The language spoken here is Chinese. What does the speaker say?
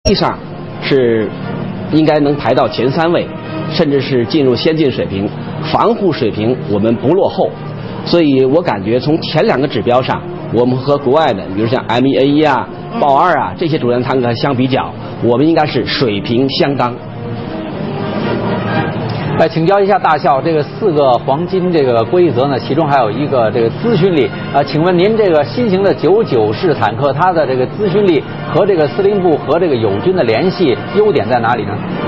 际上是应该能排到前3位，甚至是进入先进水平。防护水平我们不落后，所以我感觉从前2个指标上，我们和国外的，比如像 MEA1啊、豹2啊这些主战坦克相比较，我们应该是水平相当。 请教一下大校，这个4个黄金这个规则呢，其中还有一个这个资讯力。请问您这个新型的99式坦克，它的这个资讯力和这个司令部和这个友军的联系优点在哪里呢？